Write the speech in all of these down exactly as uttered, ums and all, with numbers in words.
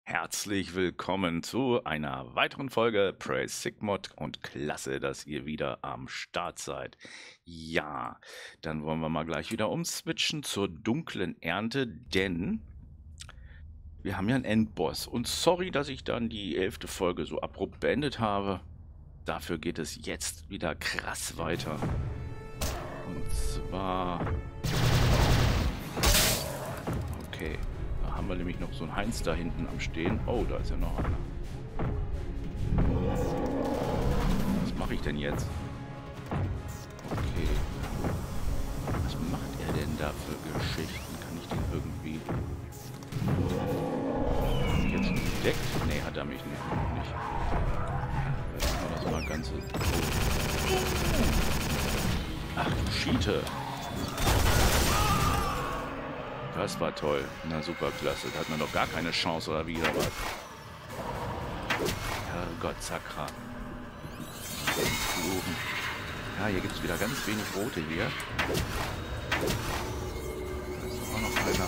Herzlich willkommen zu einer weiteren Folge Praise Sigmod und klasse, dass ihr wieder am Start seid. Ja, dann wollen wir mal gleich wieder umswitchen zur dunklen Ernte, denn wir haben ja einen Endboss. Und sorry, dass ich dann die elfte Folge so abrupt beendet habe. Dafür geht es jetzt wieder krass weiter. Und zwar... Okay. Da haben wir nämlich noch so einen Heinz da hinten am Stehen. Oh, da ist ja noch einer. Was mache ich denn jetzt? Okay. Was macht er denn da für Geschichten? Kann ich den irgendwie... Hat mich jetzt entdeckt? Nee, hat er mich nicht. nicht. Vielleicht war das mal ganz... Ach du Schiete! Das war toll. Na super, klasse. Da hat man doch gar keine Chance, oder wie, oder was? Herrgott, Sakra. Ja, hier gibt es wieder ganz wenig Rote hier. Da ist auch noch einer.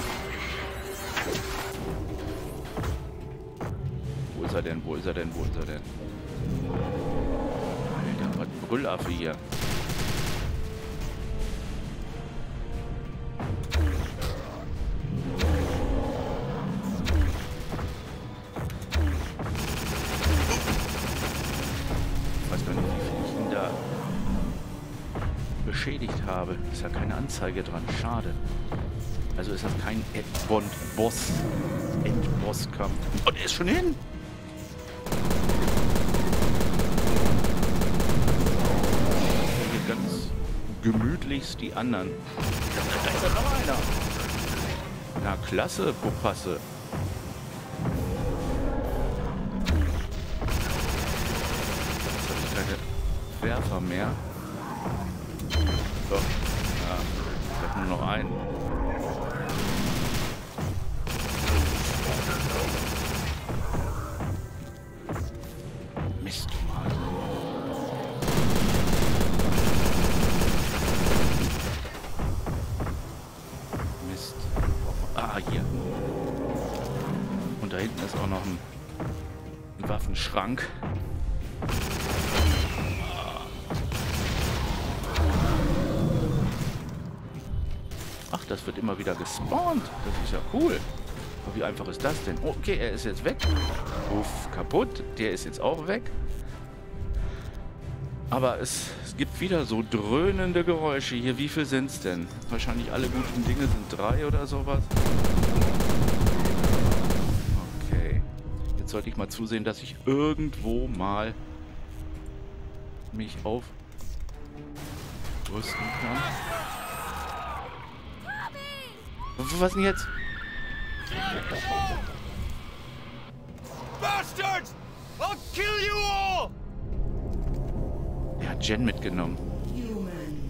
Wo ist er denn? Wo ist er denn? Wo ist er denn? Alter, was Brüllaffe hier. Beschädigt habe. Ist ja keine Anzeige dran. Schade. Also ist das kein Endboss. Endbosskampf. Und er ist schon hin. Hier ganz gemütlichst die anderen. Da, da ist ja noch einer. Na klasse, Popasse. Jetzt habe ich keine Werfer mehr. Doch. Ja, ich habe nur noch einen. Mist, du Mann. Mist. Ah, hier. Und da hinten ist auch noch ein, ein Waffenschrank. Ach, das wird immer wieder gespawnt. Das ist ja cool. Aber wie einfach ist das denn? Oh, okay, er ist jetzt weg. Uff, kaputt. Der ist jetzt auch weg. Aber es, es gibt wieder so dröhnende Geräusche hier. Wie viel sind es denn? Wahrscheinlich alle guten Dinge sind drei oder sowas. Okay. Jetzt sollte ich mal zusehen, dass ich irgendwo mal mich aufrüsten kann. Was denn jetzt? Bastards! I'll kill you all! Er hat Jen mitgenommen. Human,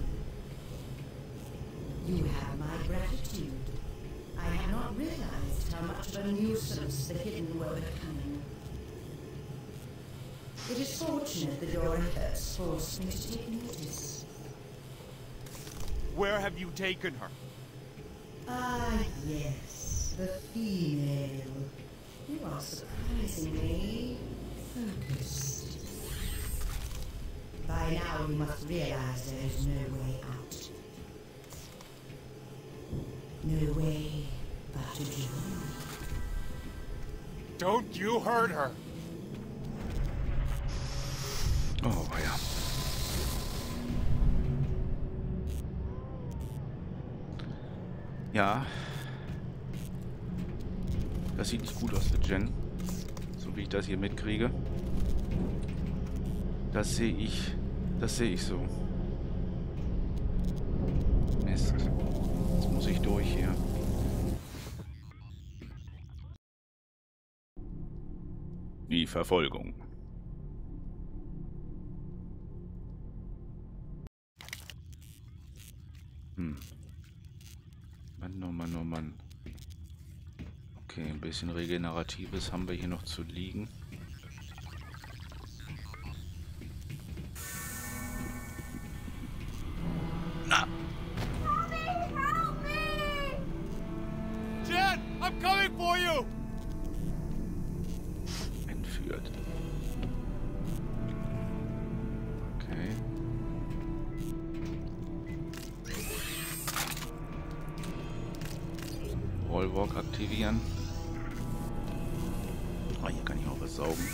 you have my gratitude. I had not realized how much of a nuisance the hidden were becoming. It is fortunate that your efforts forced me to take notice. Where have you taken her? Ah, yes, the female. You are surprisingly focused. By now you must realize there is no way out. No way but to join. Don't you hurt her! Oh, ja. Ja. Das sieht nicht gut aus für Jen. So wie ich das hier mitkriege. Das sehe ich. Das sehe ich so. Mist. Jetzt muss ich durch hier. Die Verfolgung. Hm. Mann, oh Mann, oh Mann. Okay, ein bisschen Regeneratives haben wir hier noch zu liegen. Na! Help me! Jen, I'm coming for you! führt. Okay. Wallwalk aktivieren. Ah, hier kann ich auch was saugen.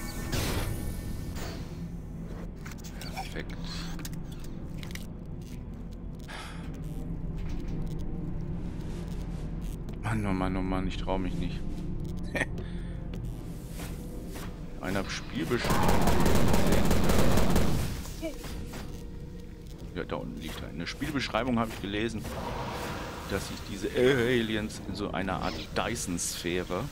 Perfekt. Mann, oh Mann, oh Mann, ich traue mich nicht. Einer Spielbeschreibung. Ja, da unten liegt er. In der Spielbeschreibung habe ich gelesen, dass sich diese Aliens in so einer Art Dyson-Sphäre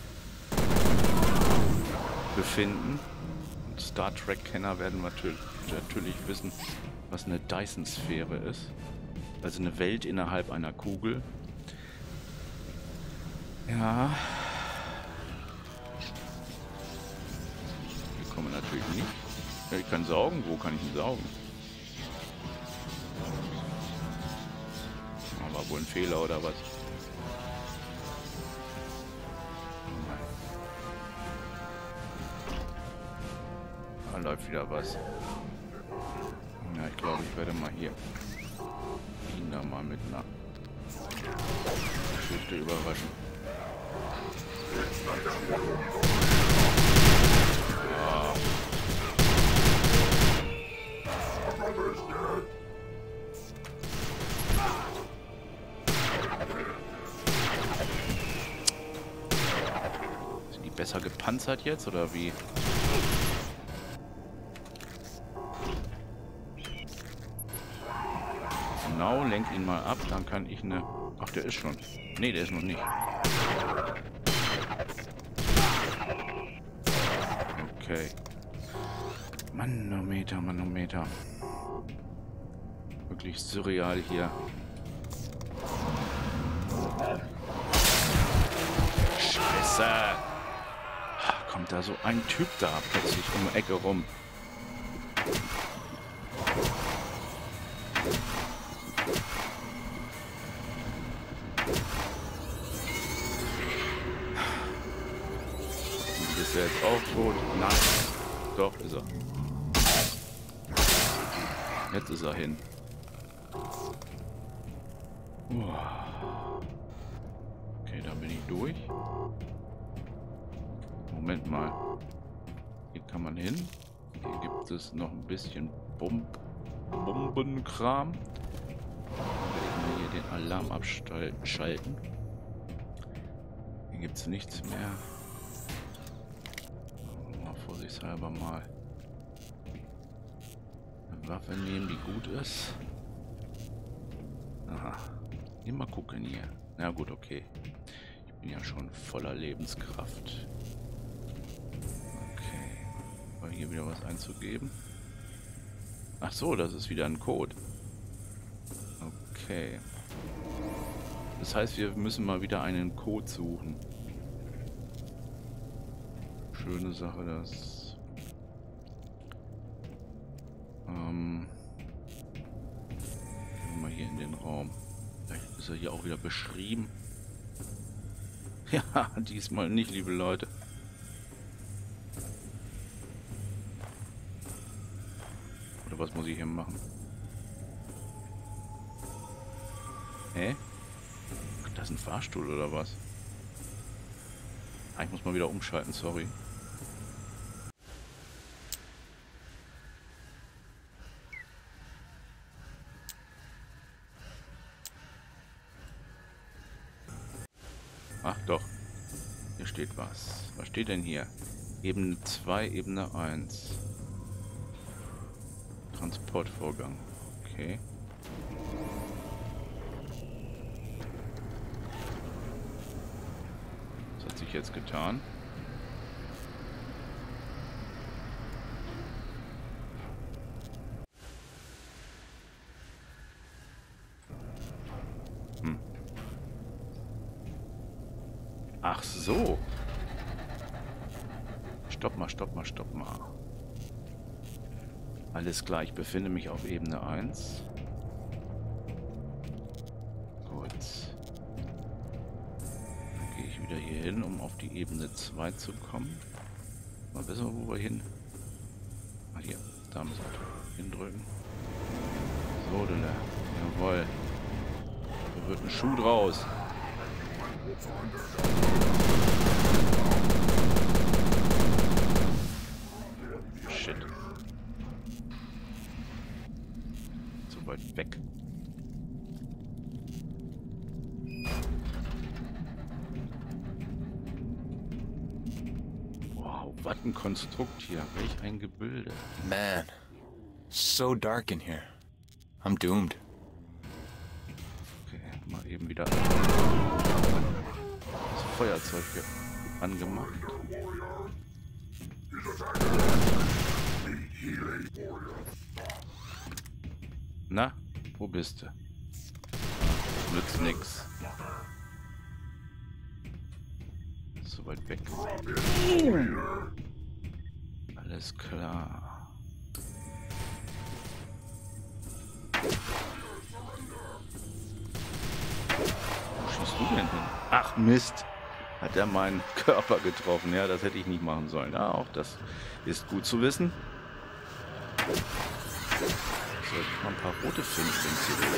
befinden. Und Star Trek-Kenner werden natürlich, natürlich wissen, was eine Dyson-Sphäre ist. Also eine Welt innerhalb einer Kugel. Ja. Hier kommen wir natürlich nicht. Ja, ich kann saugen. Wo kann ich ihn saugen? War wohl ein Fehler oder was? Da läuft wieder was. Ja, ich glaube, ich werde mal hier ihn da mal mit einer Geschichte überraschen. Ja. Sind die besser gepanzert jetzt oder wie? Genau, lenk ihn mal ab, dann kann ich eine... Ach, der ist schon. Nee, der ist noch nicht. Okay. Manometer, Manometer. Wirklich surreal hier. Scheiße! Kommt da so ein Typ da plötzlich um die Ecke rum. Ist er jetzt auch tot? Nein. Doch, ist er. Jetzt ist er hin. Okay, da bin ich durch. Moment mal. Hier kann man hin. Hier gibt es noch ein bisschen Bomb Bombenkram. Dann werde ich mal hier den Alarm abschalten. Hier gibt es nichts mehr. Mal vorsichtshalber mal eine Waffe nehmen, die gut ist. Aha. Immer gucken hier. Na gut, okay. Ich bin ja schon voller Lebenskraft. Okay. War hier wieder was einzugeben? Ach so, das ist wieder ein Code. Okay. Das heißt, wir müssen mal wieder einen Code suchen. Schöne Sache, das... Ähm... Gehen wir mal hier in den Raum. Vielleicht ist er hier auch wieder beschrieben. Ja, diesmal nicht, liebe Leute. Oder was muss ich hier machen? Hä? Ach, das ist ein Fahrstuhl oder was? Ah, ich muss mal wieder umschalten, sorry. Ach doch, hier steht was. Was steht denn hier? Ebene zwei, Ebene eins. Transportvorgang. Okay. Was hat sich jetzt getan? Hm. Ach so. Stopp mal, stopp mal, stopp mal. Alles klar, ich befinde mich auf Ebene eins. Gut. Dann gehe ich wieder hier hin, um auf die Ebene zwei zu kommen. Mal wissen wir, wo wir hin. Ah, hier. Da müssen wir hindrücken. So, Dille. Jawohl. Da wird ein Schuh draus. Shit. Zu weit weg. Wow, was ein Konstrukt hier. Welch ein Gebilde. Man, so dark in here. I'm doomed. Okay, mal eben wieder das Feuerzeug hier angemacht. Na, wo bist du? Nützt nix. So weit weg. Alles klar. Wo schießt du denn hin? Ach Mist! Hat er meinen Körper getroffen? Ja, das hätte ich nicht machen sollen. Ja, auch das ist gut zu wissen. So, ich mal ein paar rote finden, wenn es hier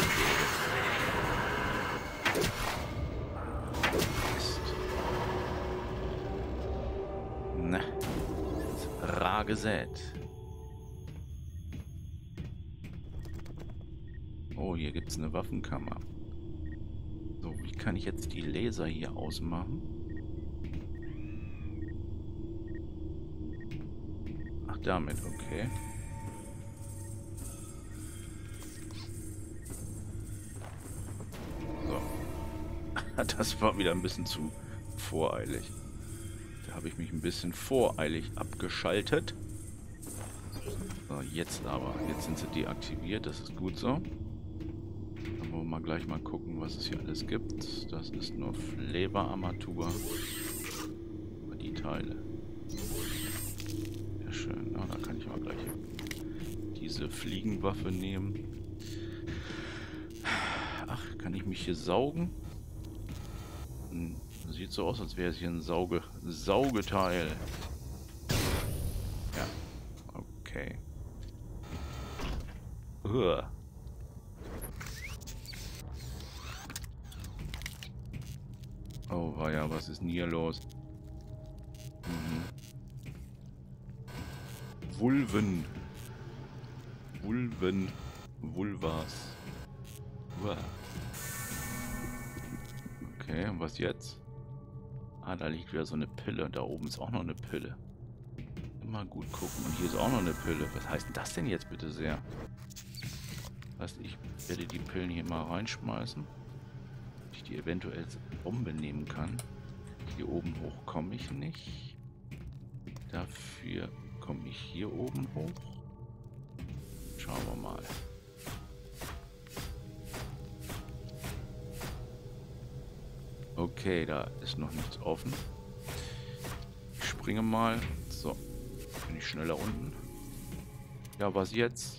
wäre. Na, rar gesät. Oh, hier gibt es eine Waffenkammer. So, wie kann ich jetzt die Laser hier ausmachen? Ach, damit, okay. So. Das war wieder ein bisschen zu voreilig. Da habe ich mich ein bisschen voreilig abgeschaltet. So, jetzt aber. Jetzt sind sie deaktiviert, das ist gut so. Dann wollen wir mal gleich mal gucken, was es hier alles gibt. Das ist nur Fleber-Armatur. Die Teile. Sehr schön. Ja, da kann ich mal gleich diese Fliegenwaffe nehmen. Ach, kann ich mich hier saugen? Hm, sieht so aus, als wäre es hier ein Sauge Saugeteil. Ja, okay. Uah. Oh, war ja, was ist denn hier los? Mhm. Vulven. Vulven. Vulvas. Uah. Okay, und was jetzt? Ah, da liegt wieder so eine Pille. Und da oben ist auch noch eine Pille. Immer gut gucken. Und hier ist auch noch eine Pille. Was heißt denn das denn jetzt bitte sehr? Das heißt, ich werde die Pillen hier mal reinschmeißen. Ich die eventuell als Bombe nehmen kann. Hier oben hoch komme ich nicht. Dafür komme ich hier oben hoch. Schauen wir mal. Okay, da ist noch nichts offen. Ich springe mal. So. Bin ich schneller unten. Ja, was jetzt?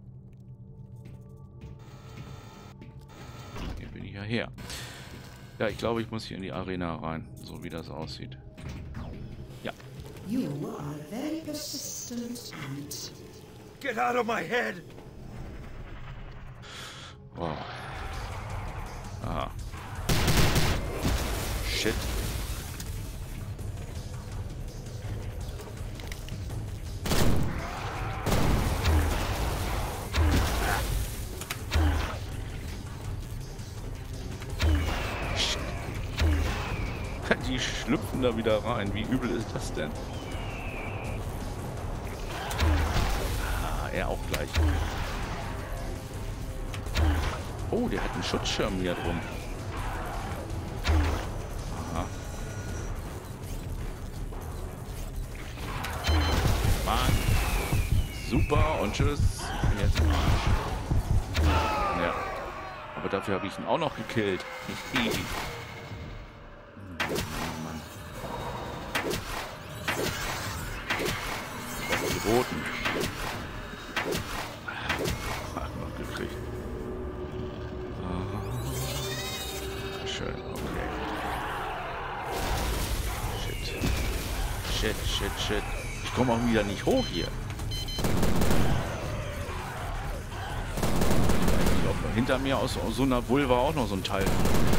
Hier bin ich ja her. Ja, ich glaube, ich muss hier in die Arena rein, so wie das aussieht. Ja. You are very persistent and... Get out of my head! Wow. Aha. Shit. Die schlüpfen da wieder rein. Wie übel ist das denn? Ah, er auch gleich. Oh, der hat einen Schutzschirm hier drum. Aha. Mann. Super und tschüss. Jetzt im Arsch. Ja. Aber dafür habe ich ihn auch noch gekillt. Die Roten. Ach, noch gekriegt. Ah, schön, okay. Shit. Shit, shit, shit. Ich komme auch wieder nicht hoch hier. Ich glaube, hinter mir aus, aus so einer Vulva auch noch so ein Teil.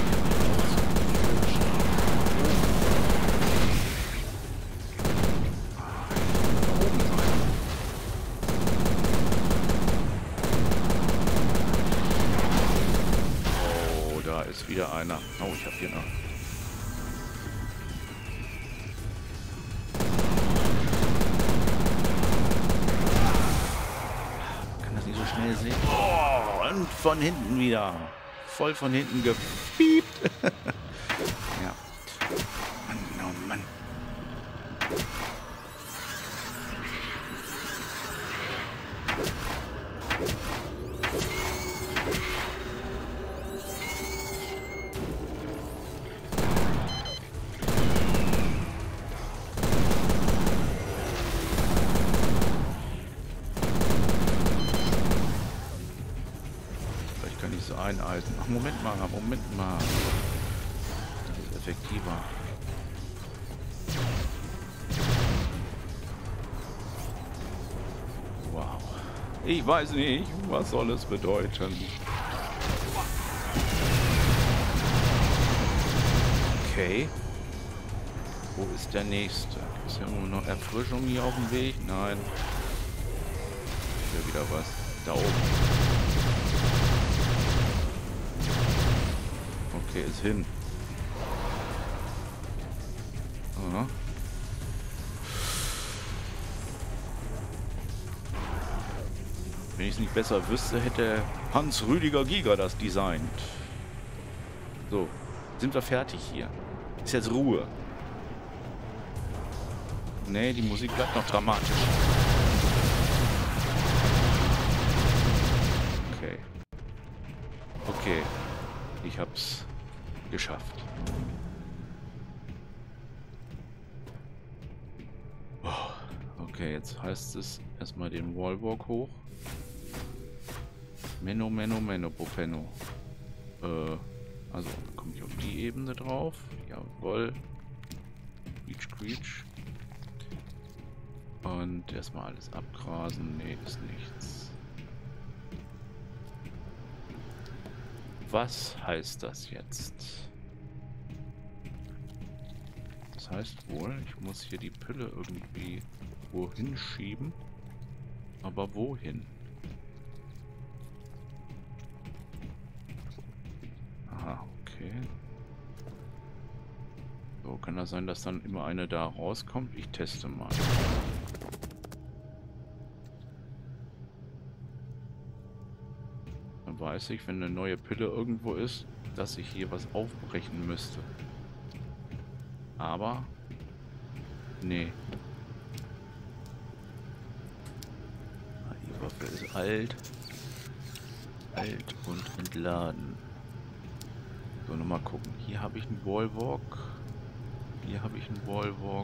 Oh, da ist wieder einer. Oh, ich habe hier noch. Schnell sehen. Oh, und von hinten wieder. Voll von hinten gepiept. Ja. Mann, oh Mann. Eineisen. Ach, Moment mal, Moment mal. Das ist effektiver. Wow. Ich weiß nicht, was soll es bedeuten. Okay. Wo ist der nächste? Ist ja nur noch Erfrischung hier auf dem Weg? Nein. Hier wieder was. Da oben. Okay, ist hin. Aha. Wenn ich es nicht besser wüsste, hätte Hans Rüdiger Giger das designt. So, sind wir fertig hier. Ist jetzt Ruhe. Nee, die Musik bleibt noch dramatisch. Okay. Okay. Ich hab's geschafft. Oh, okay, jetzt heißt es erstmal den Wallwalk hoch. Menno, Menno, Menno, Popeno. Äh, also komme ich auf die Ebene drauf. Jawohl. Quietsch, quietsch. Und erstmal alles abgrasen. Nee, ist nichts. Was heißt das jetzt? Das heißt wohl, ich muss hier die Pille irgendwie wohin schieben. Aber wohin? Aha, okay. So, kann das sein, dass dann immer eine da rauskommt? Ich teste mal. Dann weiß ich, wenn eine neue Pille irgendwo ist, dass ich hier was aufbrechen müsste. Aber... nee. Die Waffe ist alt. Alt und entladen. So, nochmal gucken. Hier habe ich einen Wallwalk. Hier habe ich einen Wallwalk.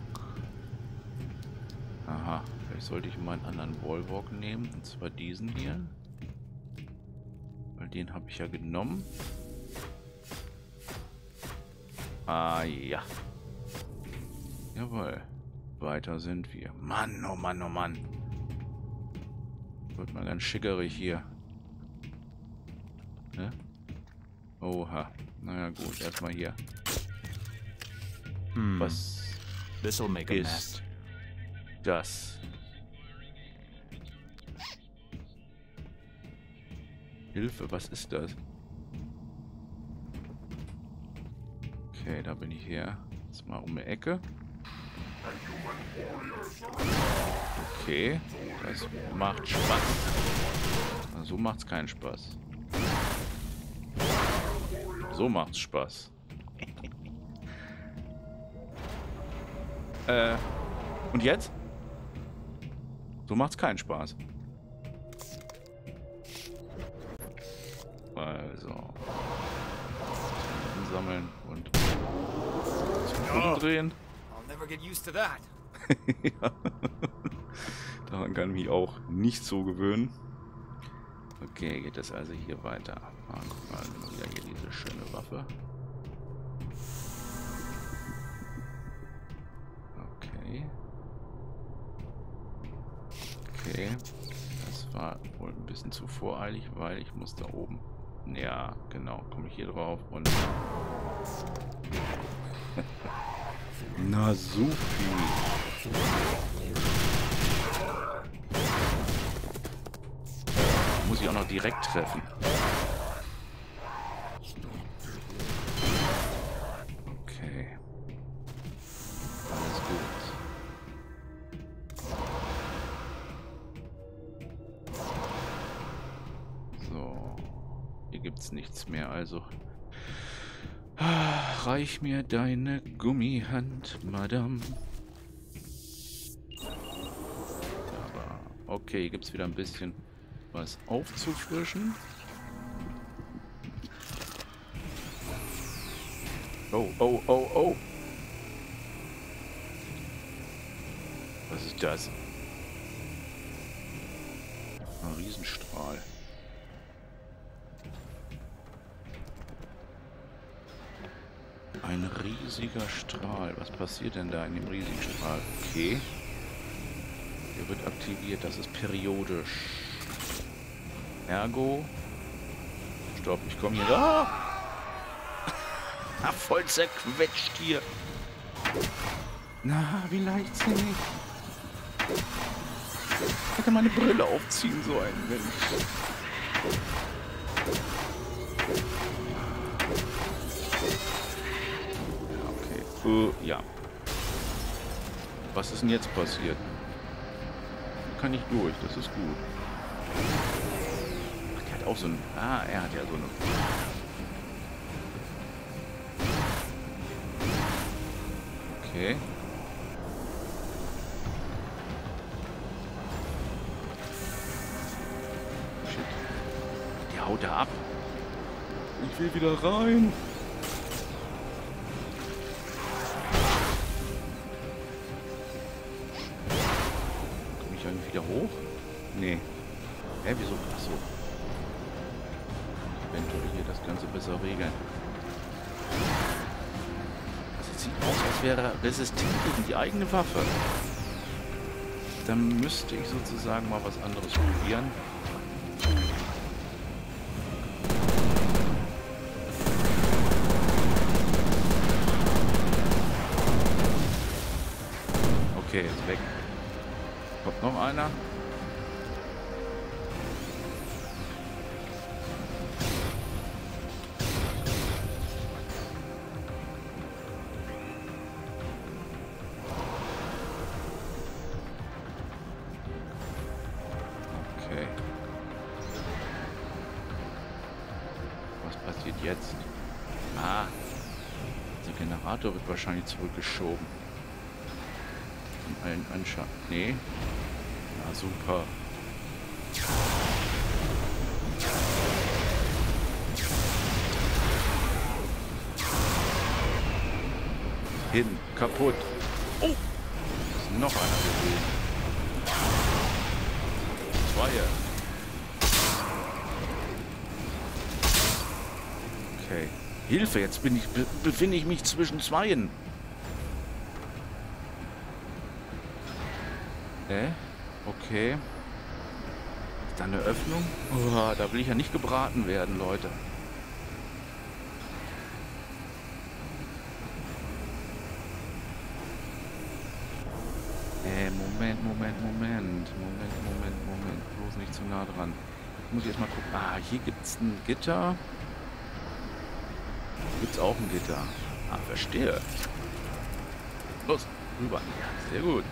Aha, vielleicht sollte ich mal einen anderen Wallwalk nehmen. Und zwar diesen hier. Weil den habe ich ja genommen. Ah ja. Jawohl. Weiter sind wir. Mann, oh Mann, oh Mann. Wird mal ganz schickerig hier. Ne? Oha. Naja gut, erstmal hier. Hmm. Was This'll make a ist mess. das? Hilfe, was ist das? Okay, da bin ich her. Jetzt mal um die Ecke. Okay, das macht Spaß. So macht's keinen Spaß. So macht's Spaß. äh, und jetzt? So macht's keinen Spaß. Also. Ansammeln und umdrehen. I'll never get used to that. Ja. Daran kann ich mich auch nicht so gewöhnen. Okay, geht das also hier weiter. Ah, guck mal, wieder hier diese schöne Waffe. Okay. Okay. Das war wohl ein bisschen zu voreilig, weil ich muss da oben... Ja, genau. Komme ich hier drauf und... Na, supi. Muss ich auch noch direkt treffen. Okay. Alles gut. So. Hier gibt's nichts mehr, also... Reich mir deine Gummihand, Madame. Aber okay, hier gibt es wieder ein bisschen was aufzufrischen. Oh, oh, oh, oh. Was ist das? Ein Riesenstrahl. Ein riesiger Strahl. Was passiert denn da in dem riesigen Strahl? Okay. Der wird aktiviert. Das ist periodisch. Ergo. Stopp, ich komme hier. Ah! Voll zerquetscht hier. Na, wie leichtsinnig. Ich hätte meine Brille aufziehen sollen, wenn ich... Uh, ja. Was ist denn jetzt passiert? Kann ich durch, das ist gut. Ach, der hat auch so ein... Ah, er hat ja so eine... Okay. Shit. Die haut da ab. Ich will wieder rein. Wieder hoch? Nee. Hä, wieso? Achso. Eventuell hier das Ganze besser regeln. Das sieht aus, als wäre er resistent gegen die eigene Waffe. Dann müsste ich sozusagen mal was anderes probieren. Okay, ist weg. Kommt noch einer. Okay. Was passiert jetzt? Ah. Der Generator wird wahrscheinlich zurückgeschoben. Von allen Anschein. Nee. Na super. Hin, kaputt. Oh! Ist noch einer gewesen. Zwei. Okay. Hilfe, jetzt bin ich, be befinde ich mich zwischen Zweien. Äh? Okay. Ist da eine Öffnung? Oh, da will ich ja nicht gebraten werden, Leute. Äh, Moment, Moment, Moment. Moment, Moment, Moment. Bloß nicht zu nah dran. Jetzt muss ich erstmal gucken. Ah, hier gibt es ein Gitter. Hier gibt es auch ein Gitter. Ah, verstehe. Los, rüber. Ja, sehr gut.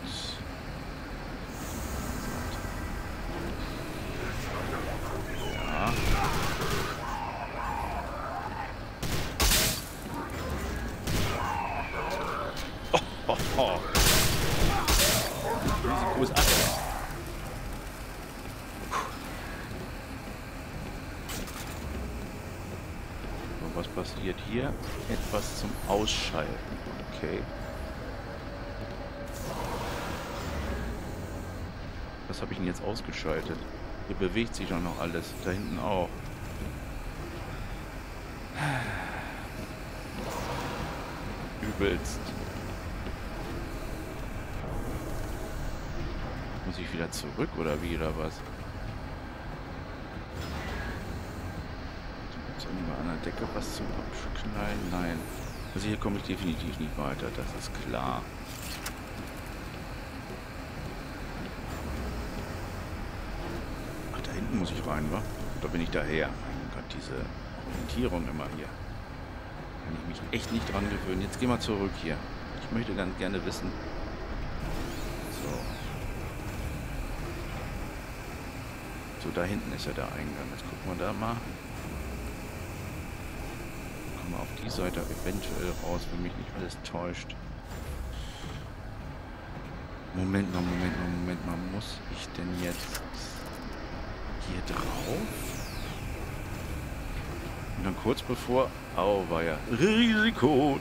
Ja. Oh, oh, oh. Risiko ist alles. So, was passiert hier? Etwas zum Ausschalten. Okay. Was habe ich denn jetzt ausgeschaltet? Hier bewegt sich doch noch alles. Da hinten auch. Übelst. Ich muss Muss ich wieder zurück oder wie oder was? Gibt es irgendwo an der Decke was zum Abknallen? Nein. Also hier komme ich definitiv nicht weiter, das ist klar. Ach, da hinten muss ich rein, wa? Oder bin ich daher? Mein Gott, diese Orientierung immer hier. Kann ich mich echt nicht dran gewöhnen. Jetzt gehen wir zurück hier. Ich möchte ganz gerne wissen. So. So, da hinten ist ja der Eingang. Jetzt gucken wir da mal. Kommen wir auf die Seite eventuell raus, wenn mich nicht alles täuscht. Moment mal, Moment mal, Moment mal. Muss ich denn jetzt hier drauf? Und dann kurz bevor... Au, war ja Risiko.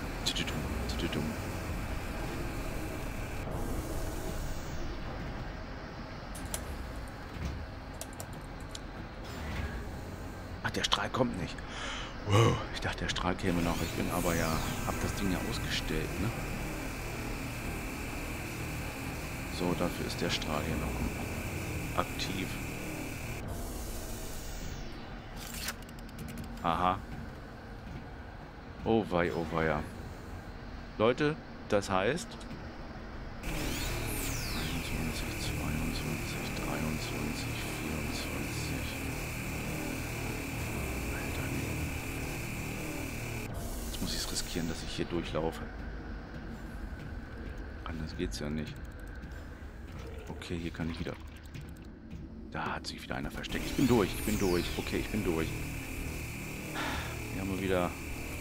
Ach, der Strahl kommt nicht. Wow, ich dachte, der Strahl käme noch. Ich bin aber ja... Hab das Ding ja ausgestellt, ne? So, dafür ist der Strahl hier noch aktiv. Aha. Oh wei, oh weia. Leute, das heißt... einundzwanzig, zweiundzwanzig, dreiundzwanzig, vierundzwanzig... Alter, nee. Jetzt muss ich es riskieren, dass ich hier durchlaufe. Anders geht's ja nicht. Okay, hier kann ich wieder... Da hat sich wieder einer versteckt. Ich bin durch, ich bin durch. Okay, ich bin durch. Hier haben wir wieder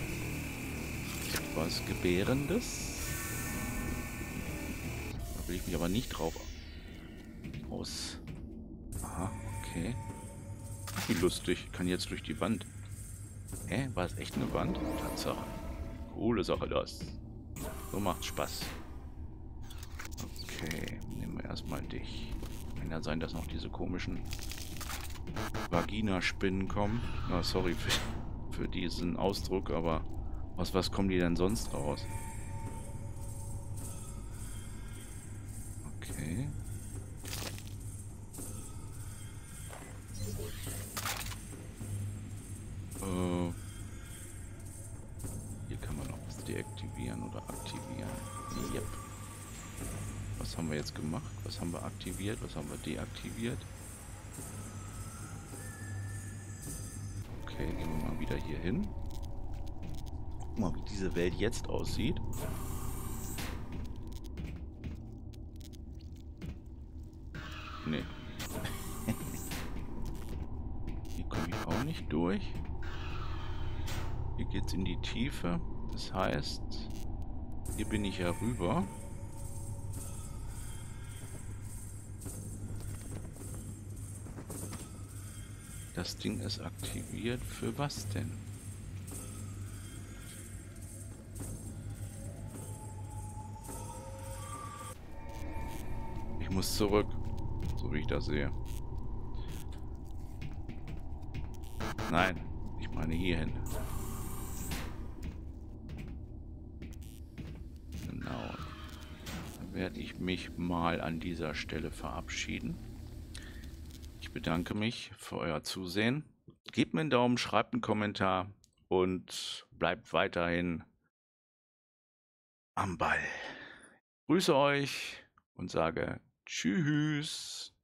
etwas Gebärendes. Da will ich mich aber nicht drauf aus... Aha, okay. Wie lustig. Ich kann jetzt durch die Wand. Hä? War es echt eine Wand? Tatsache. Coole Sache das. So macht's Spaß. Okay, nehmen wir erstmal dich. Kann ja sein, dass noch diese komischen Vagina-Spinnen kommen. Oh, sorry für, für diesen Ausdruck, aber aus was kommen die denn sonst raus? Okay. Äh, hier kann man noch was deaktivieren oder aktivieren. Yep. Was haben wir jetzt gemacht? Was haben wir aktiviert? Was haben wir deaktiviert? Okay, gehen wir mal wieder hier hin. Guck mal, wie diese Welt jetzt aussieht. Nee. Hier komme ich auch nicht durch. Hier geht's in die Tiefe. Das heißt, hier bin ich ja rüber. Das Ding ist aktiviert. Für was denn? Ich muss zurück, so wie ich das sehe. Nein, ich meine hierhin. Genau. Dann werde ich mich mal an dieser Stelle verabschieden. Ich bedanke mich für euer Zusehen. Gebt mir einen Daumen, schreibt einen Kommentar und bleibt weiterhin am Ball. Ich grüße euch und sage Tschüss.